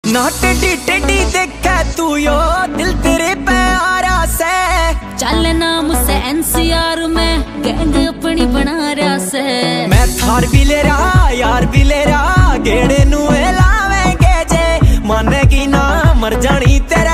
ना teddy teddy देखा तू यो दिल तेरे पे आ रहा से। चल नाम से एनसीआर में गैंग अपनी बना रहा से। मैं थार भी ले रहा यार भी ले रहा गेड़े नु लावेंगे जे मानेगी ना मर जानी तेरा